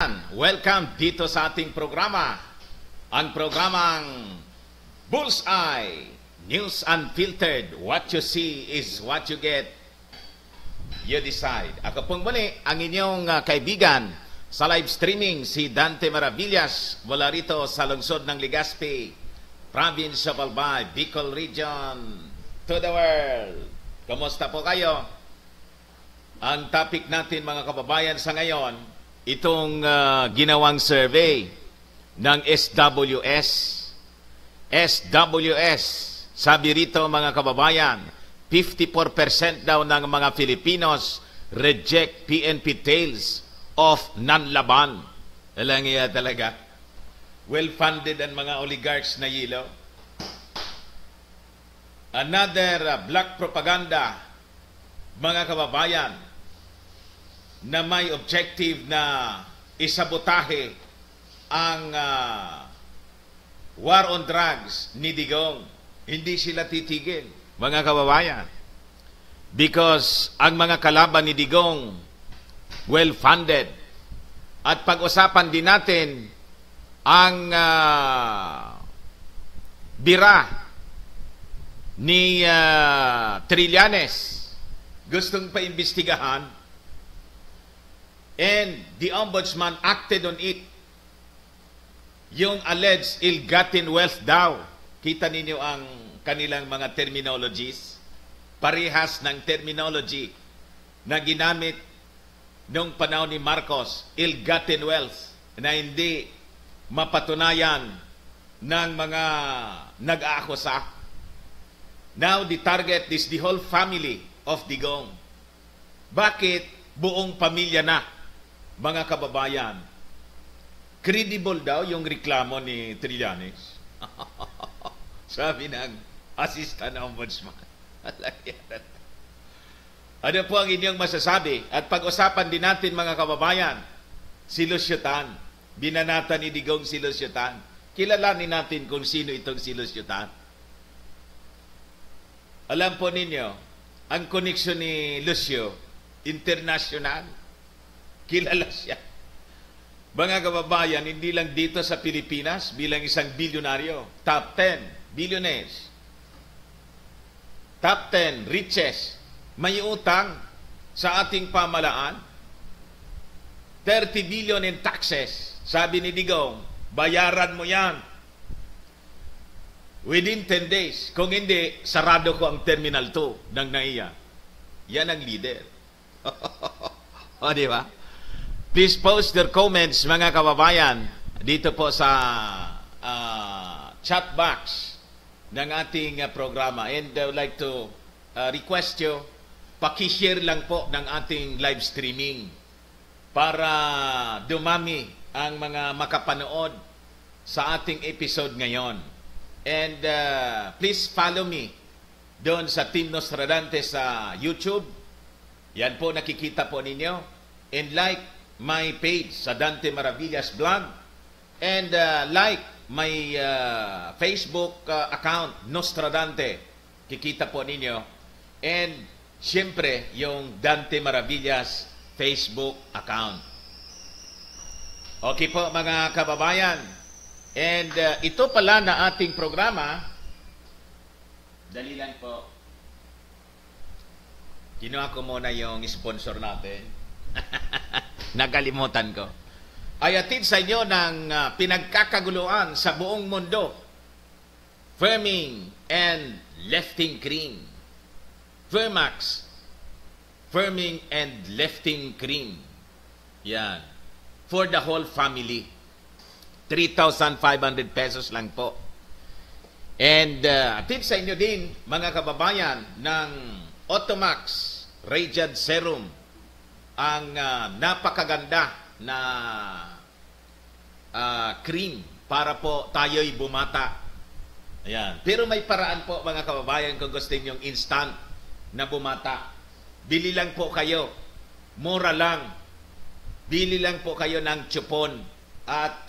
Welcome dito sa ating programa, ang programang Bullseye, News Unfiltered. What you see is what you get. You decide. Ako pong muli, ang inyong kaibigan sa live streaming, si Dante Maravillas, mula rito sa lungsod ng Legazpi, Province of Albay, Bicol Region, to the world. Kamusta po kayo? Ang topic natin mga kababayan sa ngayon, itong ginawang survey ng SWS. SWS, sabi rito mga kababayan, 54% daw ng mga Filipinos reject PNP tales of nanlaban. Alam niya talaga, well-funded ang mga oligarchs na yilo. Another black propaganda, mga kababayan, na may objective na isabotahe ang war on drugs ni Digong. Hindi sila titigil, mga kababayan. Because ang mga kalaban ni Digong, well-funded. At pag-usapan din natin ang bira ni Trillanes. Gustong paimbestigahan. And the Ombudsman acted on it. Yung alleged ill-gotten wealth daw. Kita ninyo ang kanilang mga terminologies. Parehas ng terminology na ginamit noong panahon ni Marcos. Ill-gotten wealth na hindi mapatunayan ng mga nag-aakusa. Now the target is the whole family of Digong. Bakit buong pamilya na? Mga kababayan, credible daw yung reklamo ni Trillanes. Sabi ng Assistant Ombudsman. Ano po ang inyong masasabi? At pag-usapan din natin mga kababayan, si Lucio Tan. Binanata ni Digong si Lucio Tan. Kilalanin natin kung sino itong si Lucio Tan. Alam po ninyo, ang koneksyon ni Lucio, international. Kilala siya. Mga kababayan, hindi lang dito sa Pilipinas, bilang isang bilyonaryo, top 10 billionaires, top 10 richest, may utang sa ating pamalaan, 30 billion in taxes. Sabi ni Digong, bayaran mo yan within 10 days. Kung hindi, sarado ko ang Terminal 2 ng NAIA. Yan ang leader. O, di ba? Please post their comments, mga kababayan, dito po sa chat box ng ating programa. And I would like to request you, pakishare lang po ng ating live streaming para dumami ang mga makapanood sa ating episode ngayon. And please follow me doon sa Team Nostradamus sa YouTube. Yan po, nakikita po ninyo. And like my page sa Dante Maravillas Vlog. And like my Facebook account, Nostradante. Kikita po ninyo. And siyempre, yung Dante Maravillas Facebook account. Okay po mga kababayan. And ito pala na ating programa. Dali lang po. Kinuha ko muna yung sponsor natin. Nakalimutan ko. Ay atid sa inyo ng pinagkakaguluhan sa buong mundo. Firming and lifting cream. Firmax. Firming and lifting cream. Yan. For the whole family. 3,500 pesos lang po. And atid sa inyo din, mga kababayan, ng Automax Radiant Serum. Ang napakaganda na cream para po tayo'y bumata. Ayan. Pero may paraan po mga kababayan kung gusto ninyong instant na bumata. Bili lang po kayo. Mura lang. Bili lang po kayo ng chupon at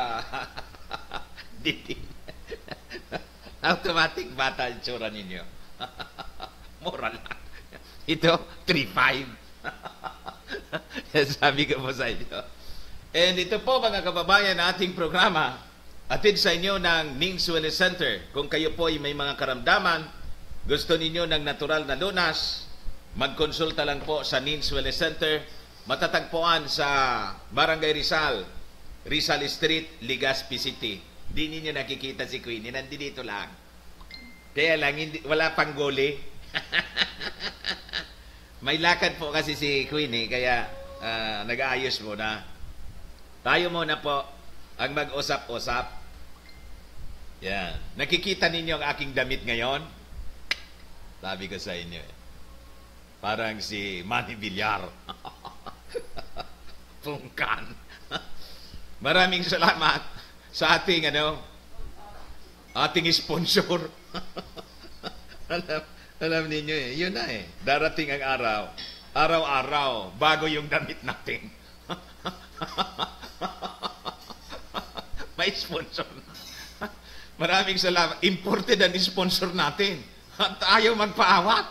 automatic bata ang tsura ninyo. Mura lang. Ito, 3.5. Sabi ko po sa inyo. And ito po mga kababayan na ating programa, atid sa inyo ng Nings Wellness Center. Kung kayo po ay may mga karamdaman, gusto ninyo ng natural na lunas, magkonsulta lang po sa Nings Wellness Center. Matatagpuan sa Barangay Rizal, Rizal Street, Legazpi City. Di ninyo nakikita si Queenie, nandito lang. Kaya lang, wala pang goli. May lakad po kasi si Queenie, kaya nag-aayos muna. Tayo muna po ang mag-usap-usap. Yan. Nakikita ninyo ang aking damit ngayon? Sabi ko sa inyo eh. Parang si Manny Villar. Pungkan. Maraming salamat sa ating ating sponsor. alam ninyo eh, yun na eh. Darating ang araw. Araw-araw, bago yung damit natin. May sponsor. Maraming salamat. Imported ang sponsor natin. At ayaw magpaawat.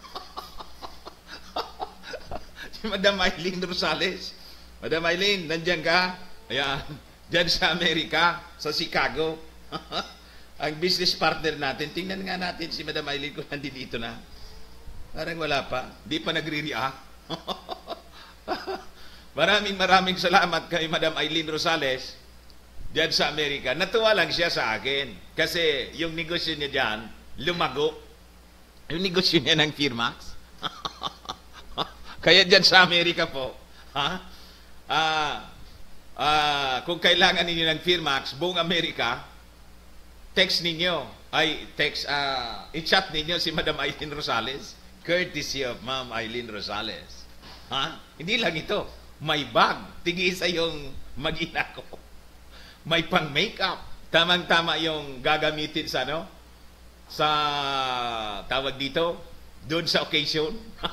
Si Madam Eileen Rosales. Madam Eileen, nandiyan ka? Ayan. Diyan sa Amerika, sa Chicago. Ang business partner natin. Tingnan nga natin si Madam Eileen kung nandito na. Parang wala pa. Di pa nagre-react. Maraming salamat kay Madam Eileen Rosales diyan sa Amerika. Natuwa lang siya sa akin kasi yung negosyo niya diyan lumago. Yung negosyo niya ng Firmax. Kaya diyan sa Amerika po, kung kailangan ninyo ng Firmax, buong Amerika, text ninyo, i-chat ninyo si Madam Eileen Rosales, courtesy of Ma'am Eileen Rosales. Hindi lang ito. May bag. Tigisa yung mag-ina ko. May pang-makeup. Tamang-tama yung gagamitin sa sa tawag dito, doon sa occasion.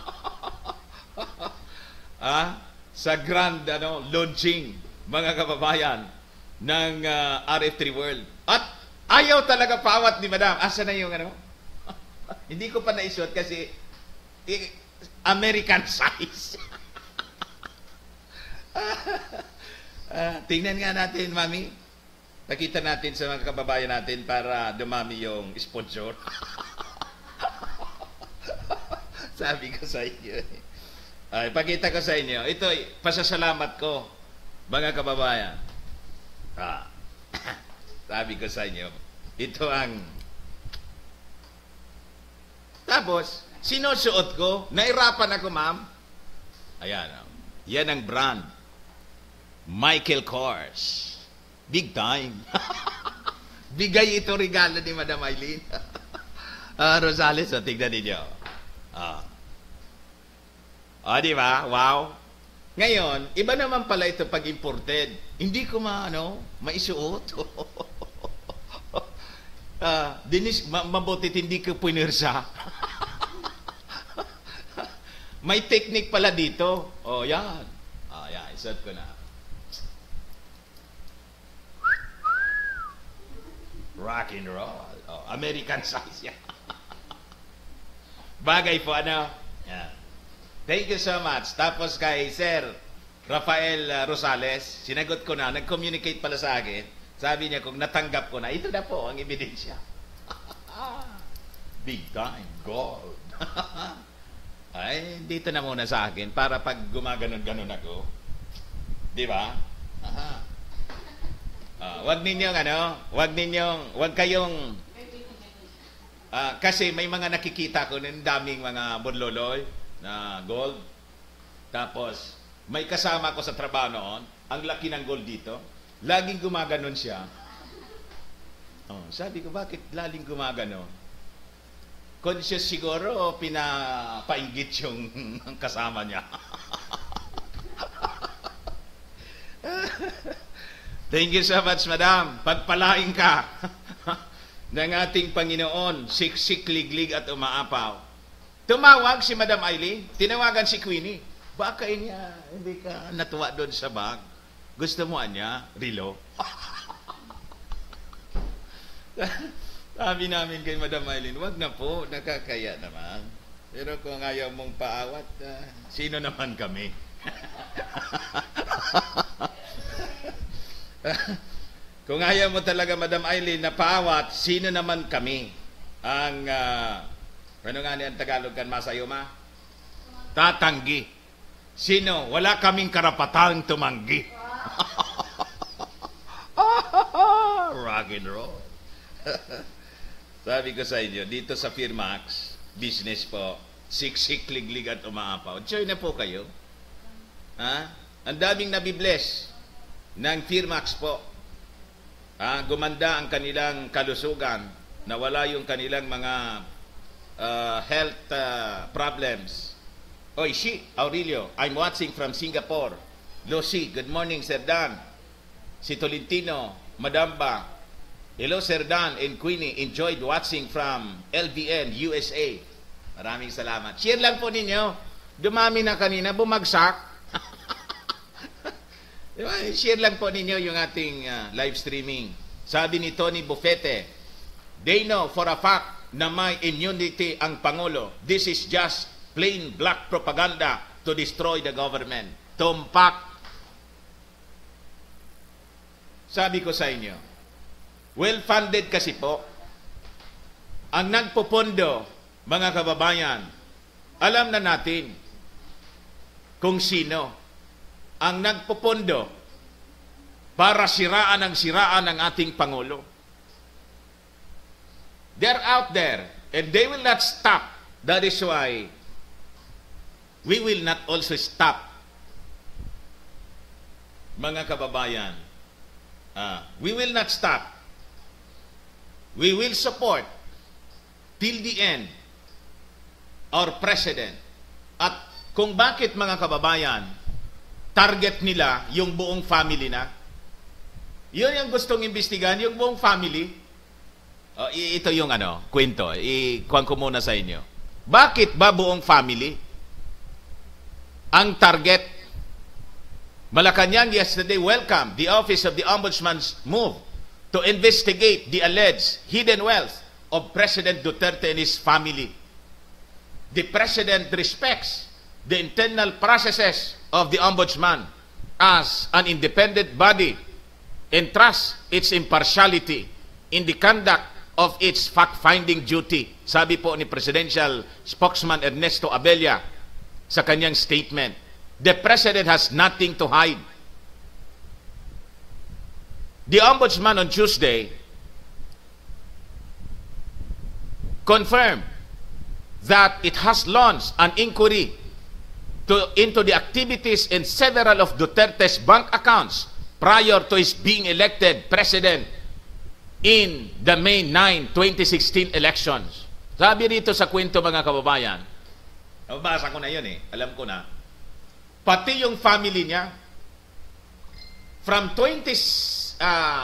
Sa grand launching, mga kababayan, ng RF3 World. At ayaw talaga pawat ni Madam. Asa na yung Hindi ko pa naisuot kasi American size. Tingnan nga natin, Mami. Pakita natin sa mga kababayan natin para dumami yung sponsor. Sabi ko sa inyo. Pakita ko sa inyo. Ito, pasasalamat ko, mga kababayan. Sabi ko sa inyo. Ito ang... Tapos, sinusuot ko. Nairapan ako, ma'am. Ayan. Yan ang brand. Michael Kors. Big time. Bigay ito regalo ni Madam Eileen. Rosales, tignan ninyo. Di ba? Wow. Ngayon, iba naman pala ito pag imported. Hindi ko maisuot. Dinis, mabutit hindi ko pinirsa. May technique pala dito. Yan. Yan, isuot ko na. Rock and roll. American size yan. Bagay po, Yan. Thank you so much. Tapos kay Sir Rafael Rosales, sinagot ko na, nag-communicate pala sa akin. Sabi niya, kung natanggap ko na, ito na po ang ebidensya. Big time, gold. Ay, dito na muna sa akin para pag gumaganon-ganon ako. Di ba? Wag kayong kasi may mga nakikita ko ng daming mga budloloy na gold. Tapos may kasama ko sa trabaho noon, ang laki ng gold dito. Laging gumaganon siya. Sabi ko, bakit laging gumaganon? Conscious siguro o pinapainggit yung kasama niya. Thank you so much, Madam. Pagpalain ka ng ating Panginoon, siksik, liglig at umaapaw. Tumawag si Madam Eileen, tinawagan si Queenie. Baka niya, hindi ka natuwa doon sa bag. Gusto mo niya, Rilo? Sabi namin kay Madam Eileen, wag na po, nakakaya naman. Pero kung ayaw mong paawat, sino naman kami? Kung ayaw mo talaga, Madam Eileen, na paawat, sino naman kami ang, ano nga ni ang Tagalog kan masayo ma? Tatanggi. Sino? Wala kaming karapatang tumanggi. Rock and roll. Sabi ko sa inyo, dito sa Firmax, business po, siksik, liglig at umaapaw. Join na po kayo. Ha? Ang daming nabibless ng Firmax po. Gumanda ang kanilang kalusugan, nawala yung kanilang mga health problems. Oy, Aurelio, I'm watching from Singapore. Lucy, good morning, Sir Dan. Si Tolentino, Madamba. Hello, Sir Dan and Queenie. Enjoyed watching from LVN, USA. Maraming salamat. Share lang po ninyo. Dumami na kanina, bumagsak. Diba? Share lang po ninyo yung ating live streaming. Sabi ni Tony Bufete, they know for a fact na may immunity ang Pangulo. This is just plain black propaganda to destroy the government. Tumpak. Sabi ko sa inyo, well-funded kasi po. Ang nagpopondo, mga kababayan, alam na natin kung sino ang nagpopondo para siraan ang ating Pangulo. They're out there and they will not stop. That is why we will not also stop. Mga kababayan, we will not stop. We will support till the end our President. At kung bakit, mga kababayan, target nila yung buong family na. Yun yung gustong imbestigahan, yung buong family. Ito yung kwento. Ikuhan ko muna sa inyo. Bakit ba buong family ang target? Malacanang yesterday welcomed the Office of the Ombudsman's move to investigate the alleged hidden wealth of President Duterte and his family. The President respects the internal processes of the Ombudsman as an independent body and trusts its impartiality in the conduct of its fact-finding duty. Sabi po ni Presidential Spokesman Ernesto Abella sa kanyang statement. The President has nothing to hide. The Ombudsman on Tuesday confirmed that it has launched an inquiry into the activities in several of Duterte's bank accounts prior to his being elected president in the May 9, 2016 elections. Sabi rito sa kwento, mga kababayan, nababasa ko na yun alam ko na, pati yung family niya, from 2006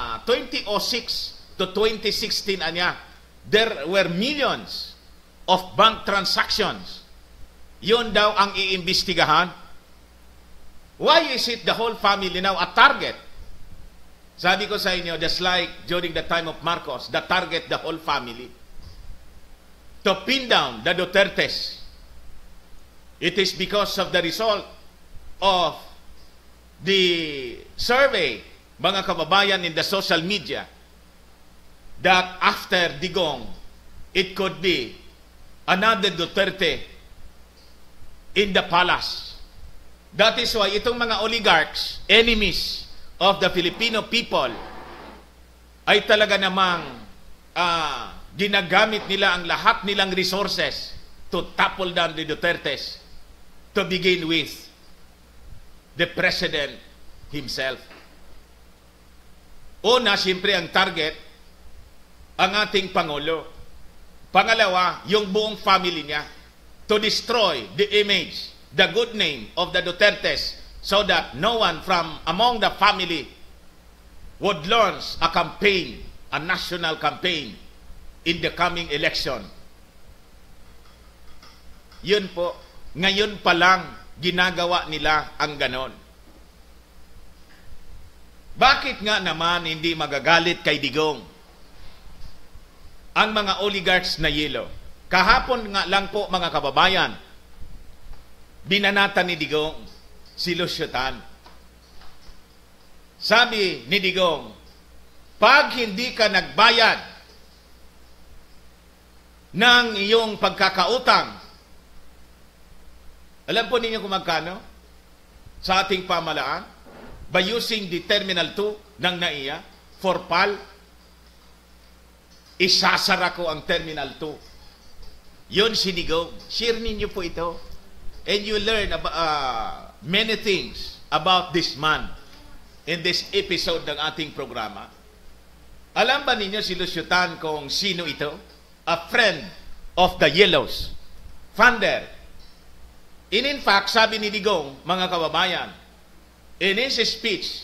to 2016, there were millions of bank transactions. Yun daw ang iimbestigahan. Why is it the whole family now a target? Sabi ko sa inyo, just like during the time of Marcos, the target the whole family to pin down the Dutertes. It is because of the result of the survey, mga kababayan, in the social media, that after Digong, it could be another Duterte in the palace. That is why itong mga oligarchs, enemies of the Filipino people, ay talaga namang ginagamit nila ang lahat nilang resources to topple down the Dutertes, to begin with the President himself. Una, siyempre ang target, ang ating Pangulo. Pangalawa, yung buong family niya, to destroy the image, the good name of the Dutertes, so that no one from among the family would launch a campaign, a national campaign in the coming election. Yun po, ngayon pa lang ginagawa nila ang ganon. Bakit nga naman hindi magagalit kay Digong ang mga oligarchs na yelo? Kahapon nga lang po, mga kababayan, binanata ni Digong si Lucio Tan. Sabi ni Digong, pag hindi ka nagbayad ng iyong pagkakautang, alam po ninyo kung magkano sa ating pamalaan? By using the Terminal 2 ng NAIA for PAL, isasara ko ang Terminal 2. Yun si Digong. Share ninyo po ito. And you learn about, many things about this man in this episode ng ating programa. Alam ba ninyo si Lucio Tan kung sino ito? A friend of the Yellows. Founder. In fact, sabi ni Digong, mga kababayan, in his speech,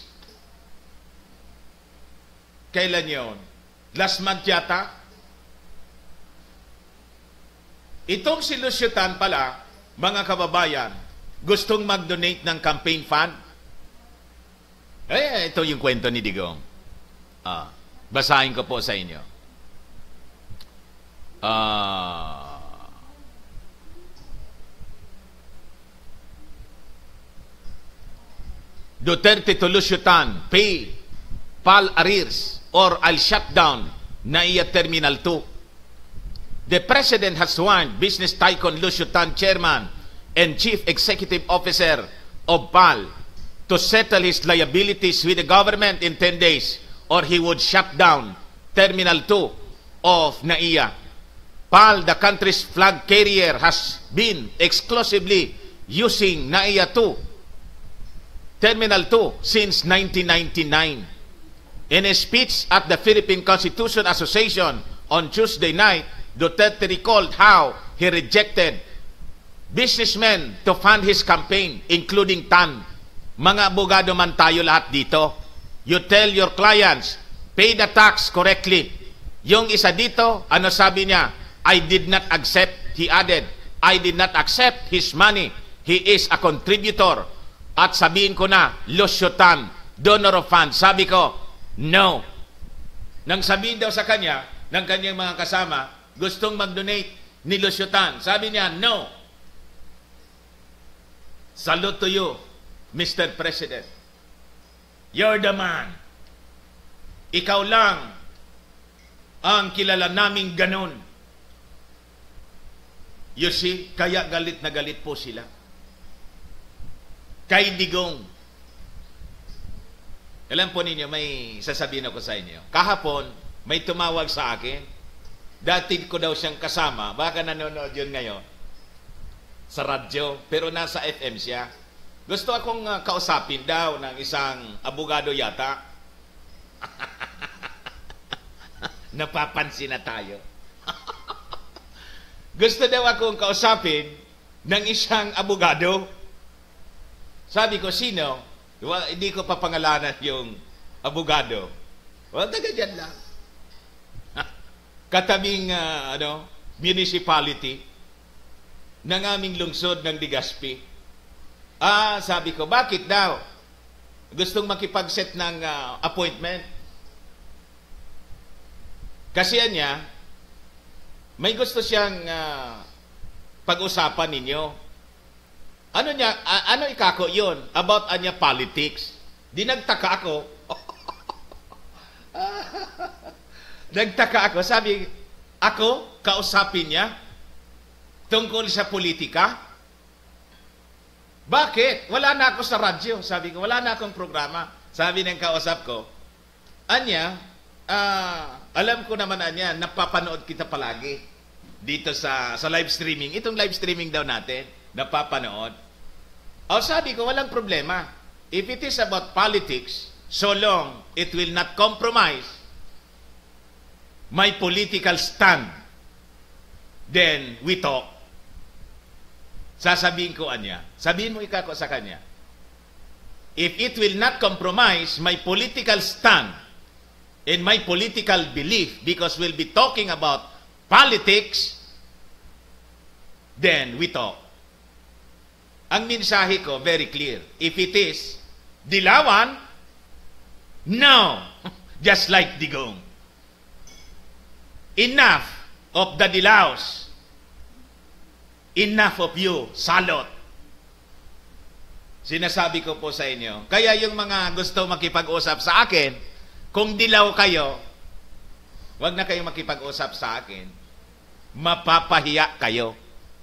kailan yun? Last month yata? Itong si Lucio Tan pala, mga kababayan, gustong mag-donate ng campaign fund. Ito yung kwento ni Digong. Basahin ko po sa inyo. Duterte to Lucio Tan, pay PAL arrears or I'll shut down NAIA Terminal 2. The President has warned business tycoon Lucio Tan, Chairman and Chief Executive Officer of PAL, to settle his liabilities with the government in 10 days or he would shut down Terminal 2 of NAIA. PAL, the country's flag carrier, has been exclusively using NAIA 2, Terminal 2, since 1999. In a speech at the Philippine Constitution Association on Tuesday night, Duterte recalled how he rejected businessmen to fund his campaign, including Tan. Mga abogado man tayo lahat dito. You tell your clients, pay the tax correctly. Yung isa dito, ano sabi niya? I did not accept, he added, I did not accept his money. He is a contributor. At sabihin ko na, Lucio Tan, donor of funds. Sabi ko, no. Nang sabihin daw sa kanya, ng kanyang mga kasama, gustong mag-donate ni Lucio Tan. Sabi niya, no. Salute to you, Mr. President. You're the man. Ikaw lang ang kilala naming ganun. You see, kaya galit na galit po sila. Kay Digong. Alam po ninyo, may sasabihin ako sa inyo. Kahapon, may tumawag sa akin. Dati ko daw siyang kasama, baka nanonood yun ngayon, sa radyo, pero nasa FM siya. Gusto akong kausapin daw ng isang abogado yata. Napapansin na tayo. Gusto daw akong kausapin ng isang abogado. Sabi ko, sino? Well, hindi ko papangalanan yung abogado. Well, taga dyan lang. Katabing municipality ng aming lungsod ng Legazpi. Sabi ko, bakit daw? Gustong makipag-set ng appointment. Kasi niya, may gusto siyang pag-usapan ninyo. Ano ikako yun? About anya politics. Di nagtaka ako. Nagtaka ako. Sabi, ako, kausapin niya tungkol sa politika? Bakit? Wala na ako sa radyo. Sabi ko, wala na akong programa. Sabi ng kausap ko, anya, alam ko naman anya, napapanood kita palagi dito sa live streaming. Itong live streaming daw natin, napapanood. Sabi ko, walang problema. If it is about politics, so long it will not compromise my political stand, then we talk. Sasabihin ko anya. Sabihin mo ikako sa kanya. If it will not compromise my political stand and my political belief, because we'll be talking about politics, then we talk. Ang mensahe ko, very clear. If it is dilawan, no. Just like Digong. Enough of the dilaws. Enough of you, salot. Sinasabi ko po sa inyo, kaya yung mga gusto makipag-usap sa akin, kung dilaw kayo, wag na kayo makipag-usap sa akin. Mapapahiya kayo.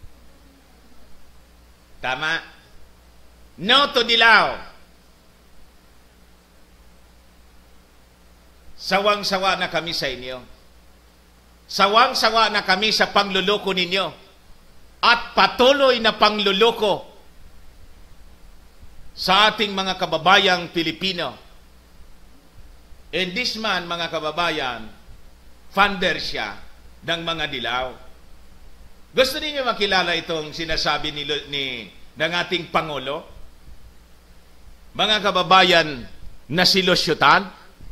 Tama? No to dilaw. Sawang-sawa na kami sa inyo. Sawang-sawa na kami sa pangluloko ninyo. At patuloy na pangluloko sa ating mga kababayang Pilipino. And this man, mga kababayan, funder siya ng mga dilaw. Gusto niyo makilala itong sinasabi ng ating Pangulo? Mga kababayan na silosyutan,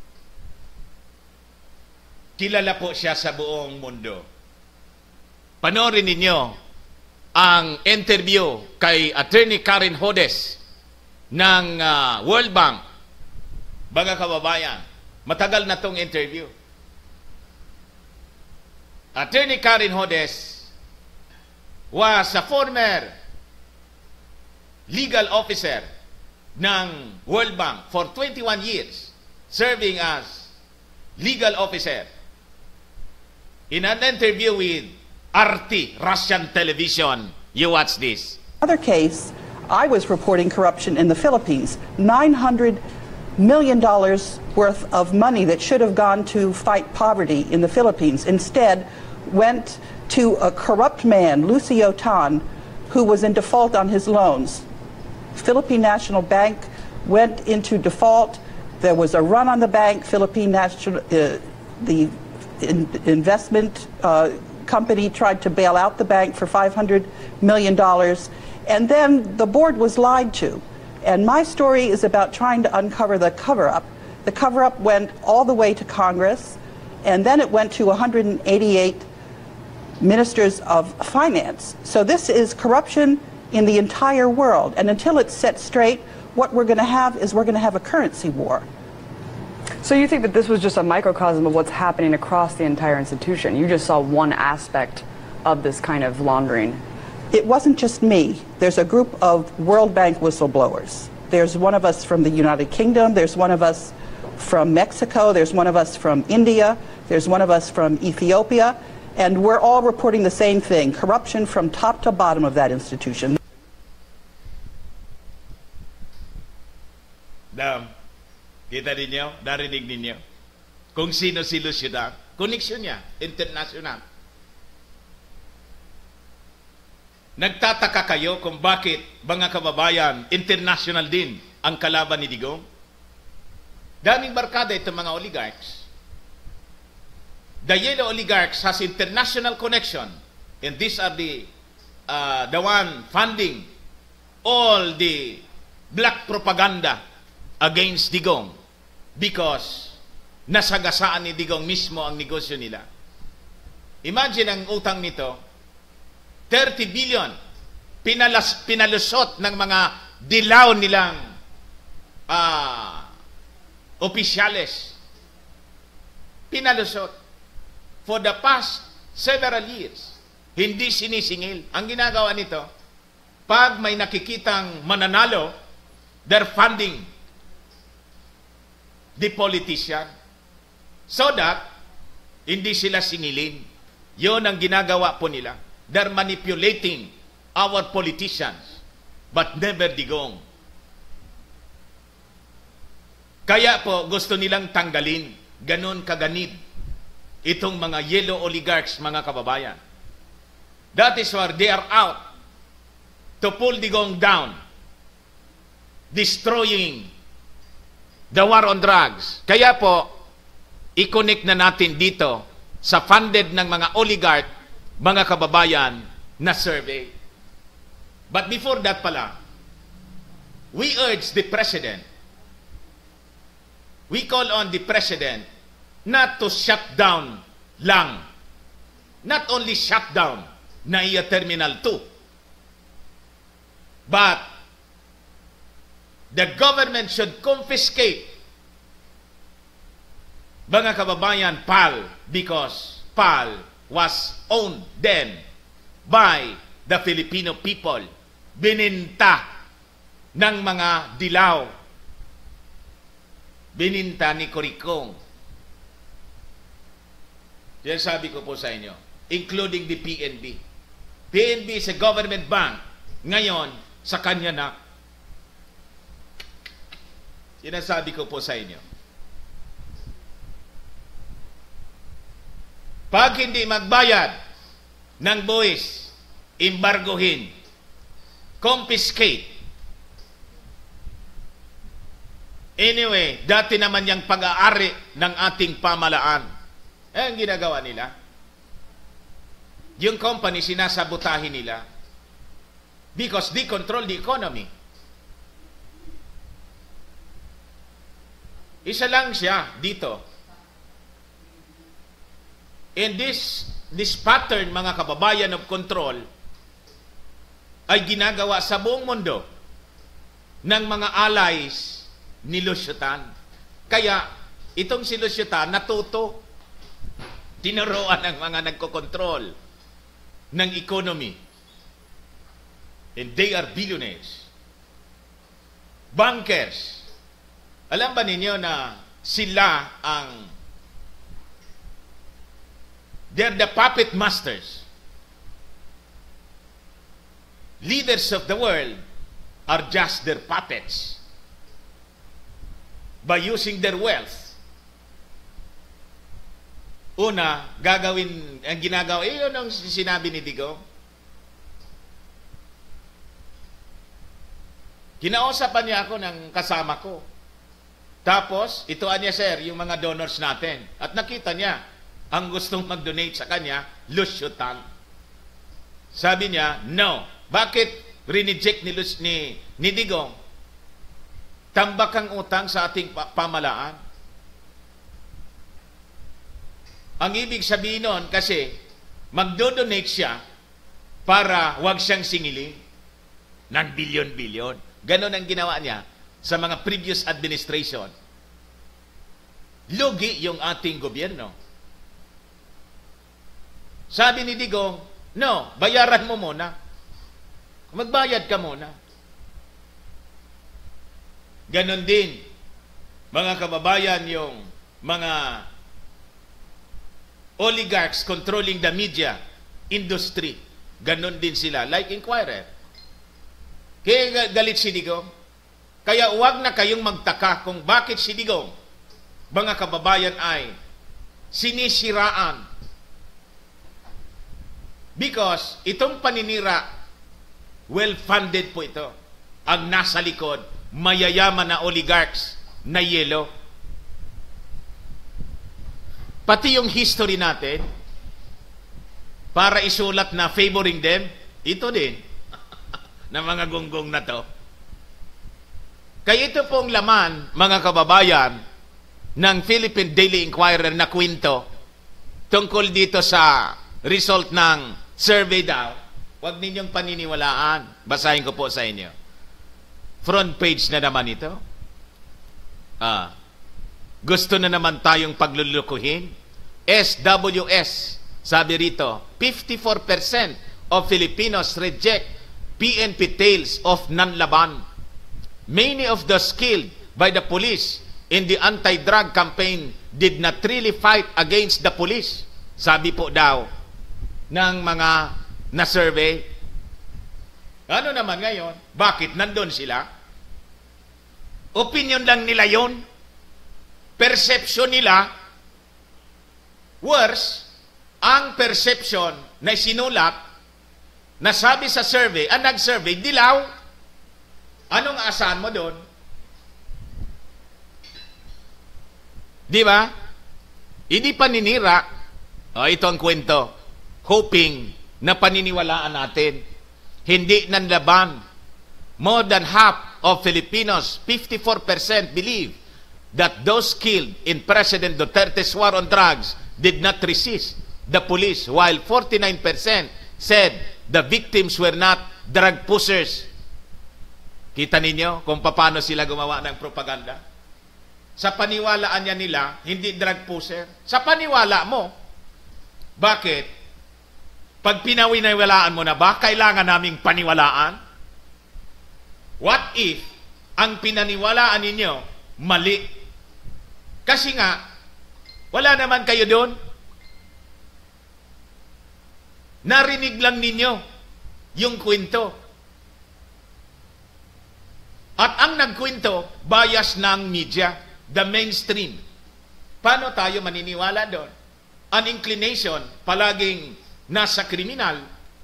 kilala po siya sa buong mundo. Panoorin ninyo ang interview kay Attorney Karen Hodes ng World Bank. Mga kababayan, matagal na tong interview. Attorney Karen Hodes was a former legal officer ng World Bank for 21 years, serving as legal officer. In an interview with RT, Russian television, you watch this. Another case, I was reporting corruption in the Philippines. $900 million worth of money that should have gone to fight poverty in the Philippines instead went to a corrupt man, Lucio Tan, who was in default on his loans. Philippine National Bank went into default. There was a run on the bank. Philippine National, the investment company tried to bail out the bank for $500 million. And then the board was lied to. And my story is about trying to uncover the cover-up. The cover-up went all the way to Congress, and then it went to 188 ministers of finance. So this is corruption in the entire world. And until it's set straight, what we're going to have is we're going to have a currency war. So you think that this was just a microcosm of what's happening across the entire institution? You just saw one aspect of this kind of laundering. It wasn't just me. There's a group of World Bank whistleblowers. There's one of us from the United Kingdom. There's one of us from Mexico. There's one of us from India. There's one of us from Ethiopia. And we're all reporting the same thing, corruption from top to bottom of that institution. Kita ninyo? Narinig ninyo? Kung sino-sino siya, koneksyon niya, international. Nagtataka kayo kung bakit, mga kababayan, international din ang kalaban ni Digong? Daming barkada itong mga oligarchs. The yellow oligarchs has international connection, and these are the one funding all the black propaganda against Digong because nasagasaan ni Digong mismo ang negosyo nila. Imagine ang utang nito, 30 billion pinalusot ng mga dilaw nilang opisyales. Pinalusot for the past several years. Hindi sinisingil. Ang ginagawa nito, pag may nakikitang mananalo, they're funding the politician so that hindi sila singilin. Yun ang ginagawa po nila. They're manipulating our politicians, but never Digong. Kaya po gusto nilang tanggalin, ganun kaganid, itong mga yellow oligarchs, mga kababayan. That is why they are out to pull Digong down, destroying the war on drugs. Kaya po, i-connect na natin dito sa funded ng mga oligarch, mga kababayan, na survey. But before that pala, we urge the President, we call on the President not to shut down lang. Not only shut down NAIA Terminal 2, but the government should confiscate, mga kababayan, PAL, because PAL was owned then by the Filipino people. Bininta ng mga dilaw. Bininta ni Coricong. Yan sabi ko po sa inyo, including the PNB. PNB is a government bank. Ngayon, sa kanya na. Sinasabi ko po sa inyo. Pag hindi magbayad ng buwis, embargohin, confiscate. Anyway, dati naman yung pag-aari ng ating pamalaan. Ang ginagawa nila. Yung company, sinasabotahin nila. Because they control the economy. Isa lang siya dito. And this pattern, mga kababayan, of control ay ginagawa sa buong mundo ng mga allies ni Lusyutan. Kaya, itong si Lusyutan natuto, tinuruan ng mga nagkokontrol ng economy. And they are billionaires. Bankers. Alam ba ninyo na sila they're the puppet masters. Leaders of the world are just their puppets. By using their wealth. Una, ang ginagawa, yun ang sinabi ni Digong. Kinausapan niya ako ng kasama ko. Tapos, ituan niya, sir, yung mga donors natin. At nakita niya, ang gustong mag-donate sa kanya, Lusyutan. Sabi niya, no. Bakit rineject ni Digong? Tambak ang utang sa ating pamalaan. Ang ibig sabihin nun, kasi magdodonate siya para wag siyang singilin ng bilyon-bilyon. Ganon ang ginawa niya sa mga previous administration. Lugi yung ating gobyerno. Sabi ni Digong, no, bayaran mo muna. Magbayad ka muna. Ganon din, mga kababayan, yung mga oligarchs controlling the media industry. Ganon din sila, like Inquirer. Kaya galit si Digong. Kaya huwag na kayong magtaka kung bakit si Digong, mga kababayan, ay sinisiraan. Because itong paninira, well-funded po ito. Ang nasa likod, mayayaman na oligarchs na yelo. Pati yung history natin, para isulat na favoring them, ito din, na mga gonggong na to. Kaya ito pong laman, mga kababayan, ng Philippine Daily Inquirer na kwento tungkol dito sa result ng survey daw. Huwag ninyong paniniwalaan. Basahin ko po sa inyo. Front page na naman ito. Gusto na naman tayong paglulukuhin. SWS, sabi rito, 54% of Filipinos reject PNP tales of nanlaban. Many of those killed by the police in the anti-drug campaign did not really fight against the police. Sabi po daw ng mga na-survey. Ano naman ngayon? Bakit nandun sila? Opinion lang nila yon. Perception nila. Worse, ang perception na sinulat na sabi sa survey, ang nag-survey, dilaw. Anong asahan mo doon? Di ba? Hindi paninira. Ito ang kwento. Hoping na paniniwalaan natin. Hindi nanlaban. More than half of Filipinos, 54% believe that those killed in President Duterte's war on drugs did not resist the police, while 49% said the victims were not drug pushers. Kita ninyo kung paano sila gumawa ng propaganda? Sa paniwalaan niya nila, hindi drug pusher. Sa paniwala mo. Bakit? Pag pinawiniwalaan mo na ba, kailangan naming paniwalaan? What if ang pinaniwalaan ninyo mali? Kasi nga, wala naman kayo doon. Narinig lang ninyo yung kwento. At ang nagkwento, bias ng media, the mainstream. Paano tayo maniniwala doon? An inclination, palaging nasa kriminal,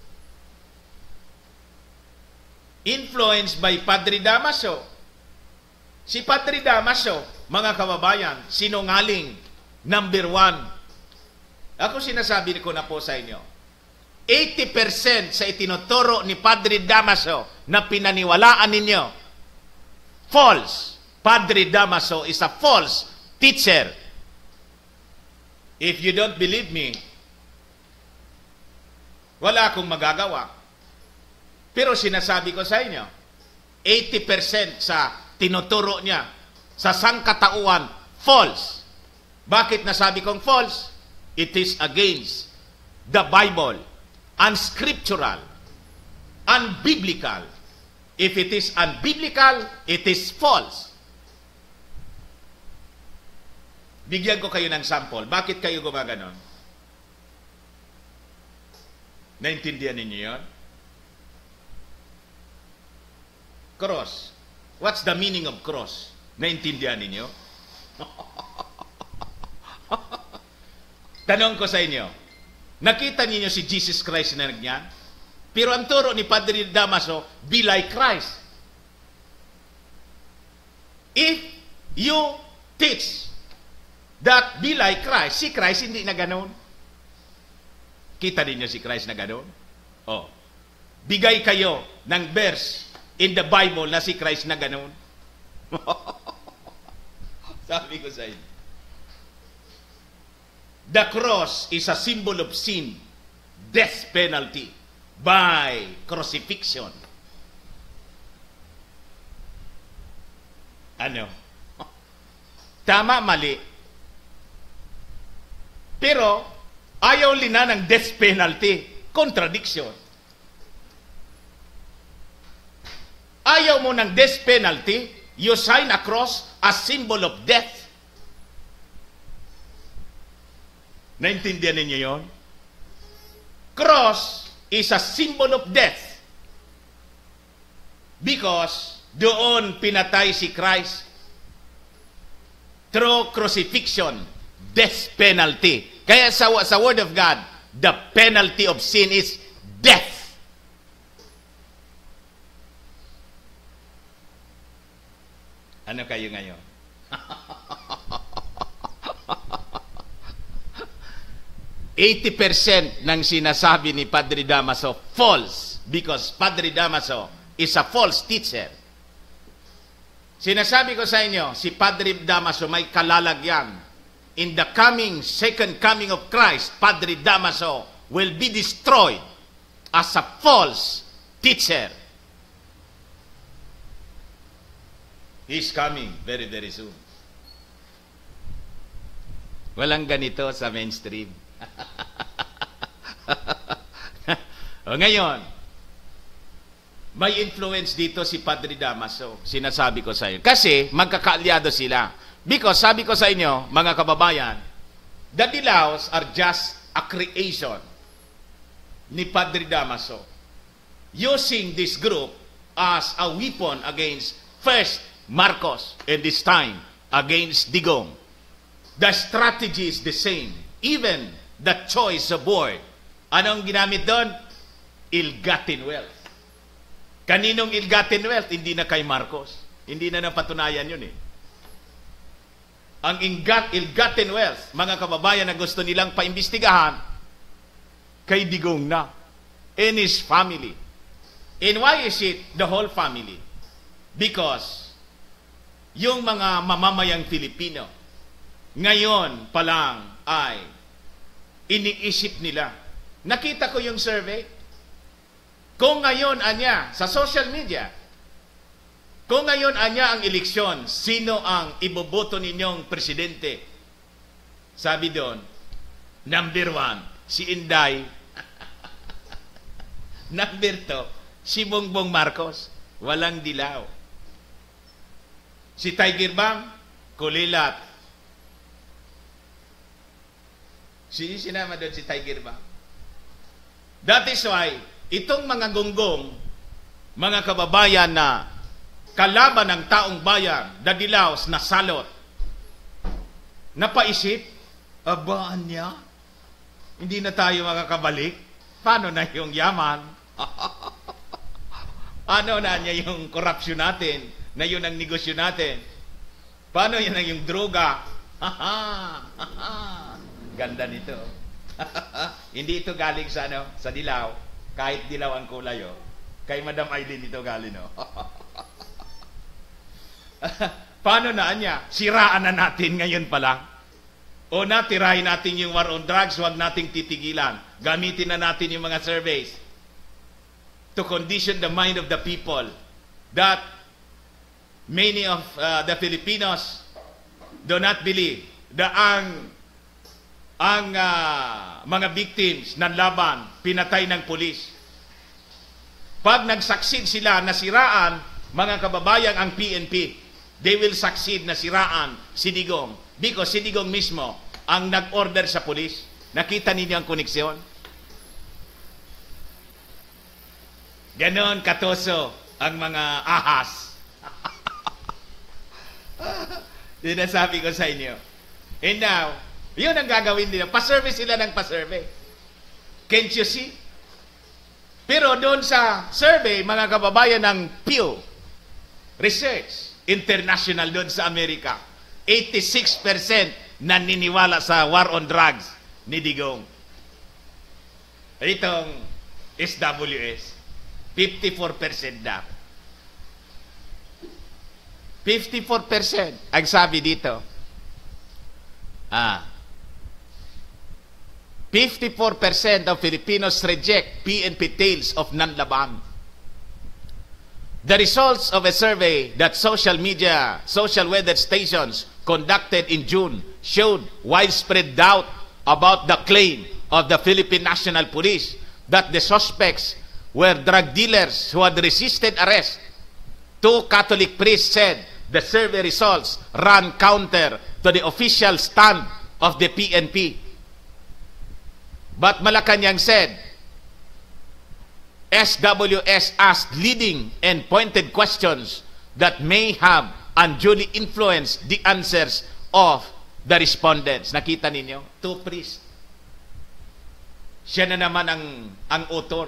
influenced by Padre Damaso. Si Padre Damaso, mga kababayan, sinungaling, number 1. Ako sinasabi ko na po sa inyo, 80% sa itinuturo ni Padre Damaso na pinaniwalaan ninyo, false. Padre Damaso is a false teacher. If you don't believe me, wala akong magagawa. Pero sinasabi ko sa inyo, 80% sa tinuturo niya, sa sangkatauhan, false. Bakit nasabi kong false? It is against the Bible, unscriptural, unbiblical. If it is unbiblical, it is false. Bigyan ko kayo ng sample. Bakit kayo gumaganon? Naintindihan ninyo yun? Cross. What's the meaning of cross? Naintindihan ninyo? Tanong ko sa inyo, nakita ninyo si Jesus Christ na nagyan? Pero ang turo ni Padre Damaso, be like Christ. If you teach that be like Christ, si Christ hindi na ganoon. Kita ninyo si Christ na ganoon? Oh. Bigay kayo ng verse in the Bible na si Christ na ganoon. Sabi ko sa inyo. The cross is a symbol of sin, death penalty by crucifixion. Ano? Tama, mali. Pero, ayaw lina ng death penalty. Contradiction. Ayaw mo ng death penalty, you sign a cross as symbol of death. Naintindihan ninyo yun? Cross is a symbol of death. Because doon pinatay si Christ through crucifixion, death penalty. Kaya sa Word of God, the penalty of sin is death. Ano kayo ngayon? 80% ng sinasabi ni Padre Damaso false because Padre Damaso is a false teacher. Sinasabi ko sa inyo, si Padre Damaso may kalalagyan. In the second coming of Christ, Padre Damaso will be destroyed as a false teacher. He's coming very, very soon. Walang ganito sa mainstream. O ngayon, may influence dito si Padre Damaso. Sinasabi ko sa inyo. Kasi magkakaalyado sila. Because sabi ko sa inyo, mga kababayan, the Dilaos are just a creation ni Padre Damaso, using this group as a weapon against first Marcos and this time against Digong. The strategy is the same. Even the choice of word. Anong ginamit doon? Ill-gotten wealth. Kaninong ill-gotten wealth? Hindi na kay Marcos. Hindi na napatunayan yun eh. Ang ill-gotten wealth, mga kababayan na gusto nilang paimbestigahan, kay Digong na. And his family. And why is it the whole family? Because yung mga mamamayang Filipino, ngayon pa lang ay iniisip nila. Nakita ko yung survey. Kung ngayon, anya, sa social media, kung ngayon, anya ang eleksyon, sino ang iboboto ninyong presidente? Sabi doon, number 1, si Inday. Number 2, si Bongbong Marcos. Walang dilaw. Si Tiger Bang, kulilat. Sinama doon si Tiger Bang. That is why, itong mga gonggong, mga kababayan na kalaban ng taong bayan, dadilaws na salot, napaisip, abaan niya, hindi na tayo makakabalik. Paano na yung yaman? Paano na niya yung korupsyon natin, na yun ang negosyo natin? Paano yun ang yung droga? Ganda nito. Hindi ito galing sa sa dilaw, kahit dilaw ang kulay, oh. Kay Madam Aileen ito galing, oh. Paano na niya? Siraan na natin ngayon pa lang. O natirahin natin yung war on drugs, huwag nating titigilan. Gamitin na natin yung mga surveys to condition the mind of the people that many of the Filipinos do not believe na ang mga victims ng laban pinatay ng pulis. Pag nag-succeed sila na siraan, mga kababayan, ang PNP, they will succeed na siraan si Digong. Because si Digong mismo ang nag-order sa pulis. Nakita ninyo ang koneksyon? Ganon katoso ang mga ahas. Yun ang sabi ko sa inyo. And now, yun ang gagawin nila. Pa-survey sila ng pa-survey. Can't you see? Pero doon sa survey, mga kababayan ng Pew Research International doon sa Amerika, 86% naniniwala sa war on drugs ni Digong. Itong SWS, 54% na. 54% ang sabi dito. 54% of Filipinos reject PNP tales of nanlaban. The results of a survey that social weather stations conducted in June showed widespread doubt about the claim of the Philippine National Police that the suspects were drug dealers who had resisted arrest. 2 Catholic priests said the survey results ran counter to the official stand of the PNP. But Malacanang said, SWS asked leading and pointed questions that may have unduly influenced the answers of the respondents. Nakita ninyo? 2 priests. Siya na naman ang author.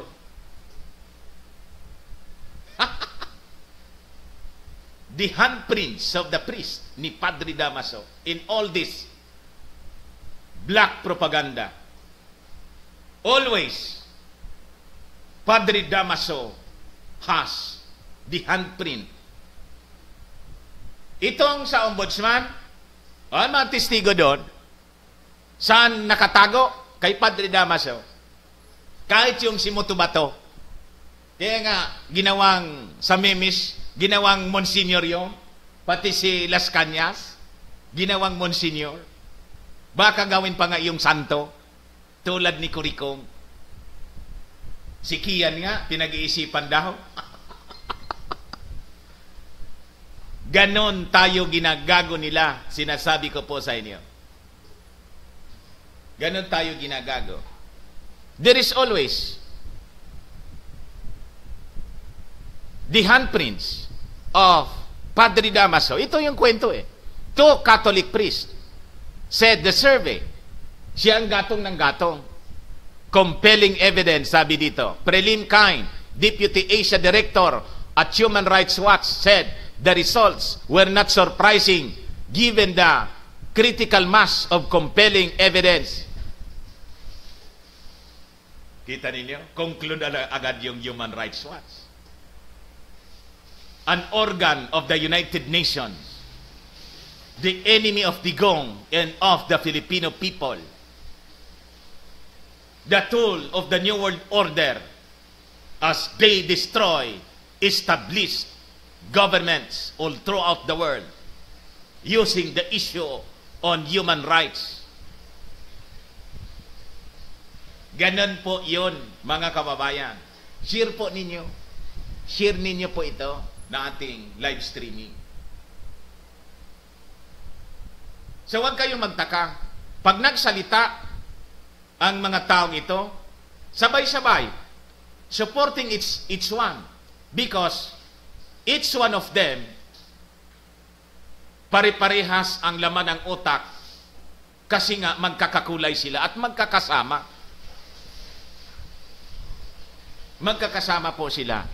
The handprints of the priest ni Padre Damaso in all this black propaganda. Always, Padre Damaso has the handprint. Itong sa ombudsman, ang mga testigo doon, saan nakatago? Kay Padre Damaso. Kahit yung si Motubato. Kaya nga, ginawang sa memes, ginawang Monsignor yung, pati si Las Cañas, ginawang Monsignor. Baka gawin pa nga yung santo, tulad ni Curicong. Si Kian nga, pinag-iisipan daw. Ganon tayo ginagago nila, sinasabi ko po sa inyo. Ganon tayo ginagago. There is always the handprints of Padre Damaso. Ito yung kwento eh. 2 Catholic priests said the survey, siya ang gatong ng gatong. Compelling evidence, sabi dito. Prelim Kine, Deputy Asia Director at Human Rights Watch, said the results were not surprising given the critical mass of compelling evidence. Kita ninyo? Conclude agad yung Human Rights Watch. An organ of the United Nations, the enemy of Digong and of the Filipino people, the tool of the New World Order as they destroy established governments all throughout the world using the issue on human rights. Ganon po yun, mga kababayan. Share po ninyo. share ninyo po ito na ating live streaming. So huwag kayong magtaka. Pag nagsalita ang mga taong ito, sabay-sabay, supporting each one. Because each one of them, pare-parehas ang laman ng utak kasi nga magkakakulay sila at magkakasama. Magkakasama po sila.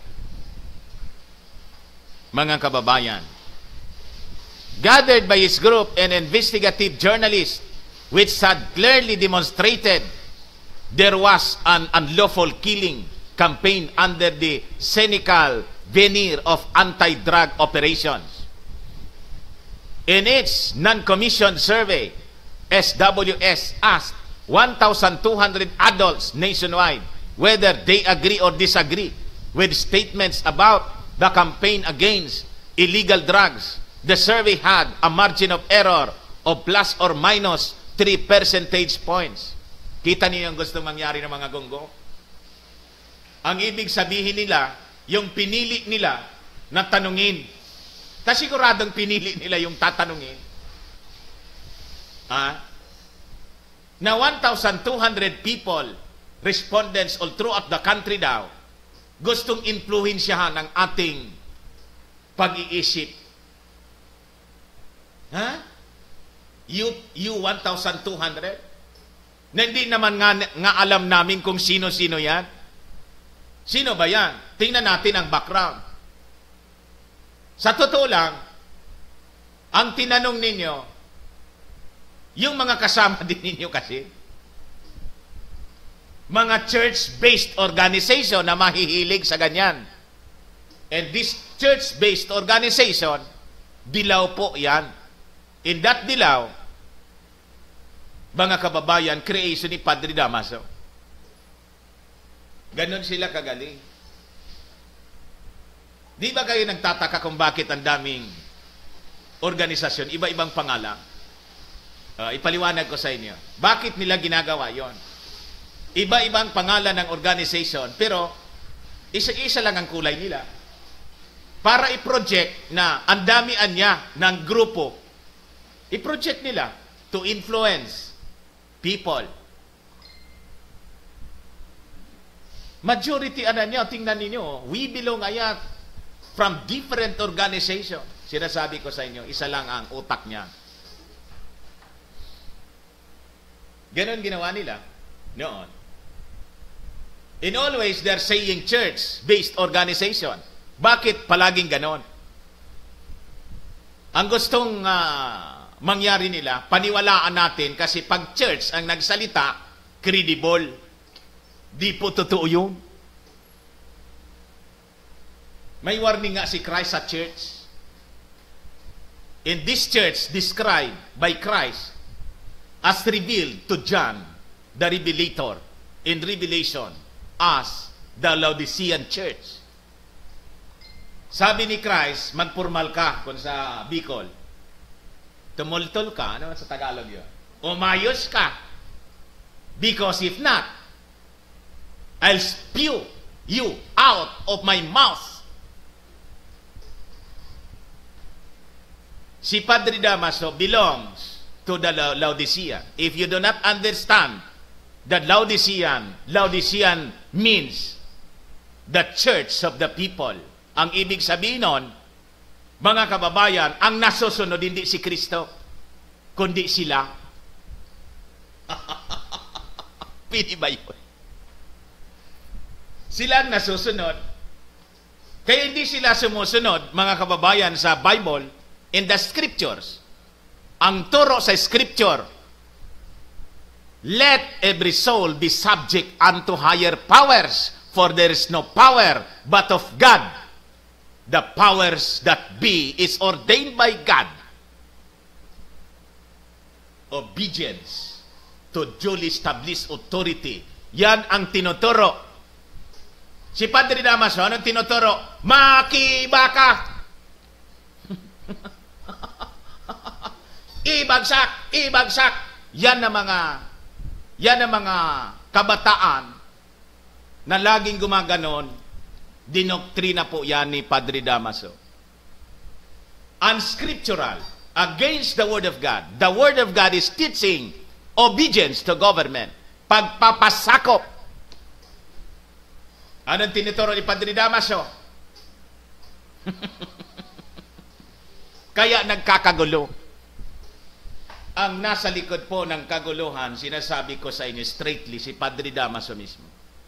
Mga kababayan, gathered by his group and investigative journalists, which had clearly demonstrated there was an unlawful killing campaign under the cynical veneer of anti-drug operations. In its non-commissioned survey, SWS asked 1,200 adults nationwide whether they agree or disagree with statements about the campaign against illegal drugs. The survey had a margin of error of plus or minus 3 percentage points. Kita niyo yung gusto mangyari ng mga gonggo? Ang ibig sabihin nila, yung pinili nila na tanungin. Ta siguradong pinili nila yung tatanungin. Na 1,200 people, respondents all throughout the country daw, gustong influensyahan ng ating pag-iisip. You 1,200? Na hindi naman nga alam namin kung sino-sino yan. Sino ba yan? Tingnan natin ang background. Sa totoo lang, ang tinanong ninyo, yung mga kasama din ninyo kasi, mga church-based organization na mahihilig sa ganyan. And this church-based organization, dilaw po yan. In that dilaw, mga kababayan, creation ni Padre Damaso. Ganon sila kagaling. Di ba kayo nagtataka kung bakit ang daming organisasyon, iba-ibang pangalan? Ipaliwanag ko sa inyo. Bakit nila ginagawa yon? Iba-ibang pangalan ng organization, pero isa-isa lang ang kulay nila. Para i-project na ang damian niya ng grupo, i-project nila to influence people. Majority, tingnan ninyo, we belong from different organization. Sinasabi ko sa inyo, isa lang ang utak niya. Ganon ginawa nila noon. In always, they're saying church-based organization. Bakit palaging ganon? Ang gustong mangyari nila, paniwalaan natin kasi pag church ang nagsalita, credible. Di po totoo yun. May warning nga si Christ sa church. In this church described by Christ as revealed to John, the Revelator, in Revelation, as the Laodicean church. Sabi ni Christ, magpormal ka kung sa Bicol. Tumultol ka, ano sa Tagalog yun? Umayos ka. Because if not, I'll spew you out of my mouth. Si Padre Damaso belongs to the Laodicea. If you do not understand that Laodicean means the church of the people. Ang ibig sabihin nun, mga kababayan, ang nasusunod hindi si Kristo, kundi sila. Pili ba yun? Sila ang nasusunod. Kaya hindi sila sumusunod, mga kababayan, sa Bible, in the scriptures. Ang turo sa scripture, let every soul be subject unto higher powers, for there is no power but of God. The powers that be is ordained by God. Obedience to duly established authority. Yan ang tinuturo. Si Padre Damaso, anong tinuturo? Makiba ka! Ibagsak! Ibagsak! Yan ang mga kabataan na laging gumaganon Dinoktrina po yan ni Padre Damaso. Unscriptural, against the Word of God. The Word of God is teaching obedience to government. Pagpapasakop. Anong tinuturo ni Padre Damaso? Kaya nagkakagulo. Ang nasa likod po ng kaguluhan, sinasabi ko sa inyo straightly, si Padre Damaso mismo.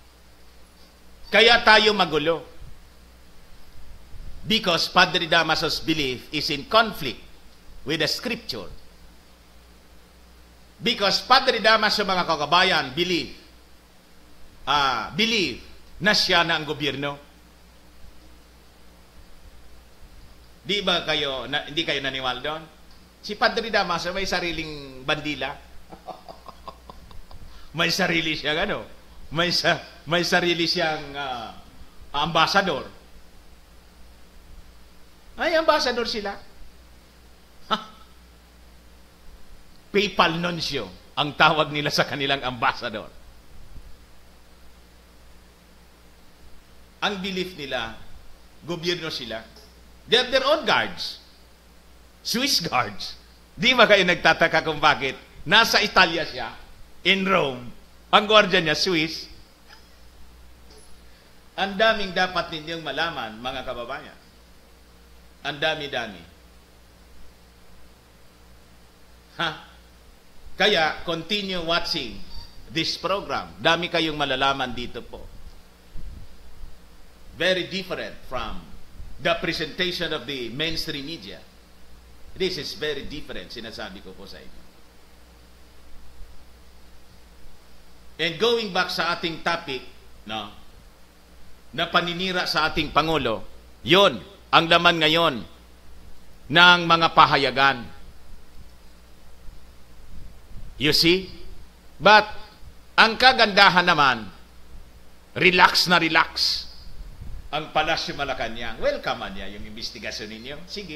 Kaya tayo magulo. Because Padre Damaso's belief is in conflict with the Scripture. Because Padre Damaso, mga kakabayan, believe na siya na ang gobyerno. Di ba kayo, hindi kayo naniwala doon? Si Padre Damaso may sariling bandila. May sarili siyang ano? May sarili siyang ambasador. Ay, ambasador sila. PayPal nuncio ang tawag nila sa kanilang ambasador. Ang belief nila, gobyerno sila. They have their own guards. Swiss guards. Di ba kayo nagtataka kung bakit nasa Italia siya, in Rome, ang gwardiya niya, Swiss? Ang daming dapat ninyong malaman, mga kababayan. Ang dami-dami. Kaya, continue watching this program. Dami kayong malalaman dito po. Very different from the presentation of the mainstream media. This is very different, sinasabi ko po sa inyo. And going back sa ating topic, no, na paninira sa ating Pangulo, yon ang laman ngayon ng mga pahayagan. You see? But, ang kagandahan naman, relax na relax ang Palasyo Malacanang. Welcome niya yung investigasyon ninyo. Sige.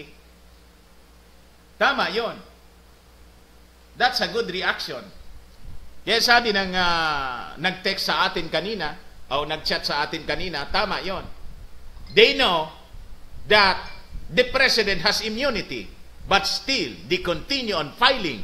Tama yon. That's a good reaction. Kaya sabi ng nag-text sa atin kanina, o nag-chat sa atin kanina, tama yon. They know that the president has immunity, but still they continue on filing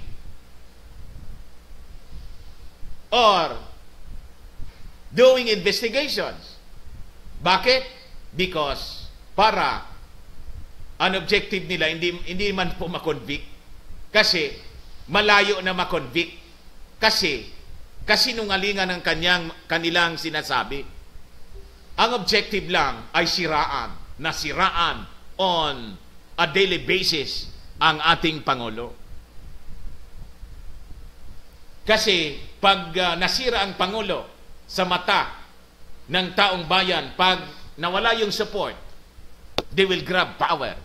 or doing investigations. Bakit? Because para ang objective nila hindi man po makonvict, kasi malayo na makonvict, kasi kasinungalingan ng kanilang sinasabi. Ang objective lang ay nasiraan on a daily basis ang ating Pangulo. Kasi pag nasira ang Pangulo sa mata ng taong bayan, pag nawala yung support, they will grab power.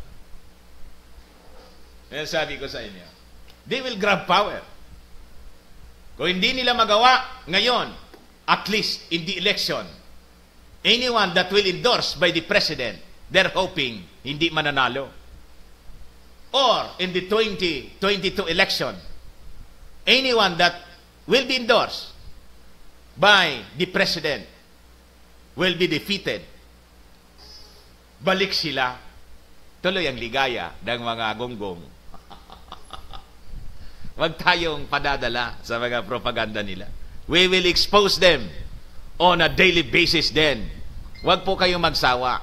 Yan sabi ko sa inyo. They will grab power. Kung hindi nila magawa ngayon, at least in the election, anyone that will endorse by the president, they're hoping hindi mananalo. Or in the 2022 election, anyone that will be endorsed by the president will be defeated. Balik sila. Tuloy ang ligaya ng mga gonggong. Huwag tayong padadala sa mga propaganda nila. We will expose them on a daily basis then. Huwag po kayong magsawa.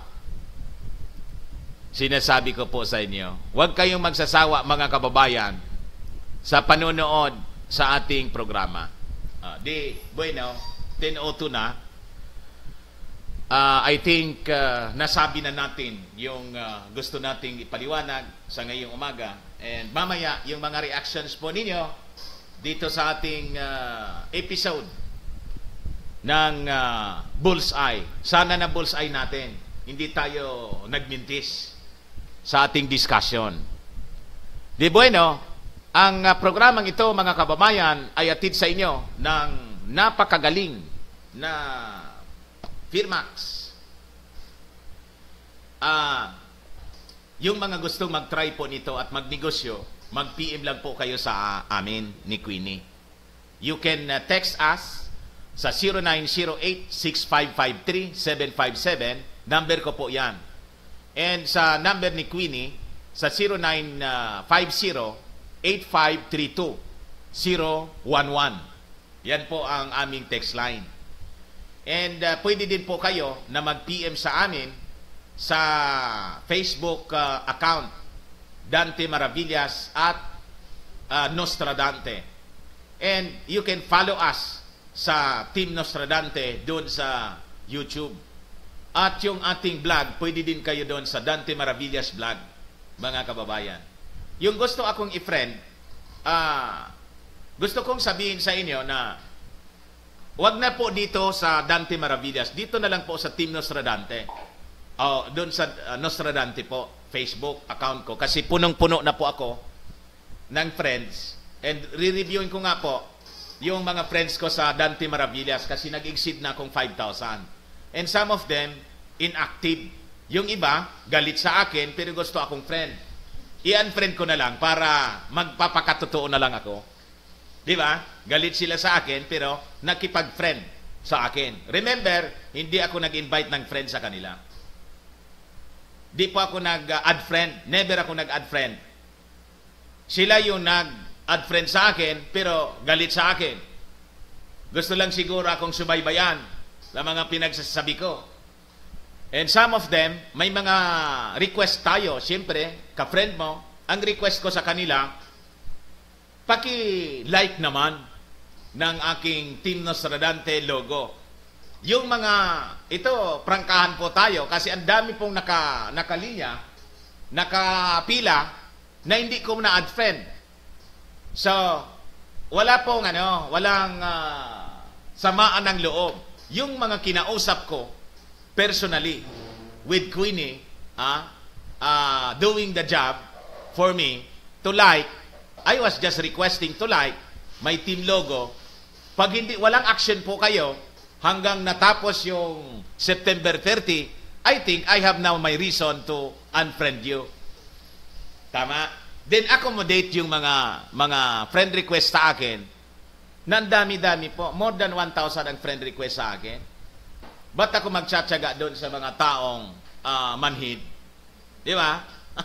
Sinasabi ko po sa inyo, huwag kayong magsasawa, mga kababayan, sa panonood sa ating programa. Bueno, 10:02 na. I think nasabi na natin yung gusto nating ipaliwanag sa ngayong umaga. And mamaya, yung mga reactions po ninyo dito sa ating episode ng Bullseye. Sana na Bullseye natin. Hindi tayo nagmintis sa ating discussion. Di bueno, ang programang ito, mga kababayan, ay atid sa inyo ng napakagaling na Firmax. Yung mga gustong mag-try po nito at magnegosyo, mag-PM lang po kayo sa amin ni Queenie. You can text us sa 0908-6553-757 Number ko po yan. And sa number ni Queenie, sa 0950-8532-011. Yan po ang aming text line. And pwede din po kayo na mag-PM sa amin sa Facebook account Dante Maravillas at Nostradante. And you can follow us sa Team Nostradante doon sa YouTube. At yung ating vlog, pwede din kayo doon sa Dante Maravillas vlog, mga kababayan. Yung gusto akong i-friend, gusto kong sabihin sa inyo na wag na po dito sa Dante Maravillas, dito na lang po sa Team Nostradante. Doon sa Nostradante po, Facebook account ko. Kasi punong-puno na po ako ng friends. And re-reviewin ko nga po yung mga friends ko sa Dante Maravillas kasi nag-exceed na akong 5,000. And some of them, inactive. Yung iba, galit sa akin, pero gusto akong friend. I-unfriend ko na lang para magpapakatotoo na lang ako. Di ba? Galit sila sa akin, pero nakipag-friend sa akin. Remember, hindi ako nag-invite ng friend sa kanila. Di po ako nag-add friend. Never ako nag-add friend. Sila yung nag-add friend sa akin, pero galit sa akin. Gusto lang siguro akong subaybayan sa mga pinagsasabi ko. And some of them, may mga request tayo. Siyempre, ka-friend mo, ang request ko sa kanila, paki-like naman ng aking Team Nostradante logo. Yung mga, ito, prangkahan po tayo kasi ang dami pong nakalinya, nakapila, na hindi ko na-add friend. So, wala pong walang samaan ng loob. Yung mga kinausap ko, personally, with Queenie, doing the job for me, to like, I was just requesting to like my team logo. Pag hindi, walang action po kayo, hanggang natapos yung September 30, I think I have now my reason to unfriend you. Tama? Then accommodate yung mga friend request sa akin. Nang dami-dami po. More than 1,000 ang friend request sa akin. Ba't ako magtsatsaga doon sa mga taong manhid? Di ba?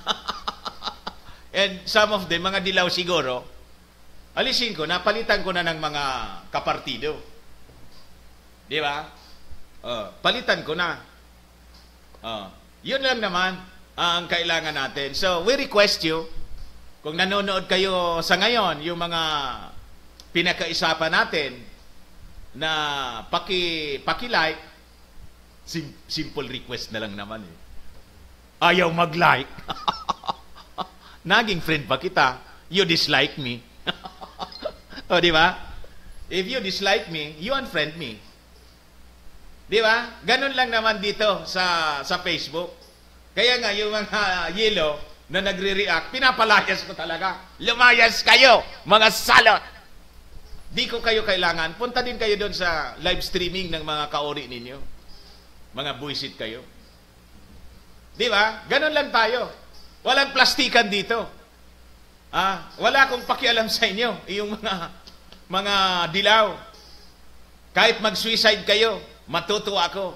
And some of them, mga dilaw siguro, alisin ko, napalitan ko na ng mga kapartido. Di ba? Palitan ko na. Yun lang naman ang kailangan natin. So, we request you, kung nanonood kayo sa ngayon, yung mga pinakaisapan natin na paki-like, simple request na lang naman eh. Ayaw mag-like. Naging friend pa kita. You dislike me. O, di ba? If you dislike me, you unfriend me. Di ba? Ganun lang naman dito sa Facebook. Kaya nga, yung mga yellow na nagre-react, pinapalayas ko talaga. Lumayas kayo, mga salot! Di ko kayo kailangan. Punta din kayo doon sa live streaming ng mga kaori ninyo. Mga buisit kayo. Di ba? Ganun lang tayo. Walang plastikan dito. Wala akong pakialam sa inyo. Yung mga dilaw. Kahit mag-suicide kayo, matutuwa ako.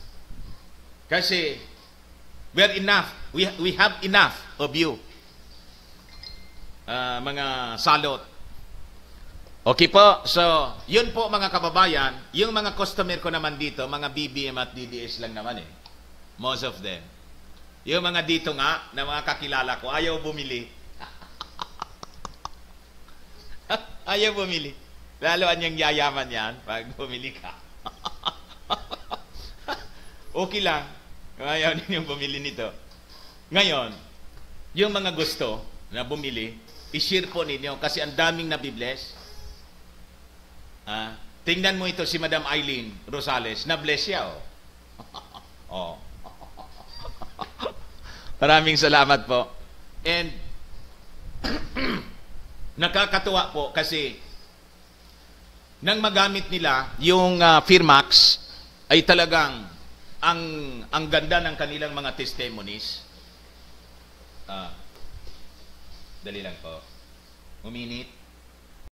Kasi we're enough. We have enough of you. Mga salot. Okay po, so yun po mga kababayan, yung mga customer ko naman dito, mga BBM at DDS lang naman eh. Most of them. Yung mga dito nga, na mga kakilala ko, ayaw bumili. Ayaw bumili. Lalo anyang yayaman yan, pag bumili ka. Okay lang, ayaw ninyong bumili nito. Ngayon, yung mga gusto na bumili, i-share po ninyo kasi ang daming nabibless. Tingnan mo ito si Madam Eileen Rosales. Na-bless siya, oh. Maraming salamat po. And nakakatuwa po kasi nang magamit nila yung Firmax ay talagang ang ganda ng kanilang mga testimonies. Dali lang po. Uminit.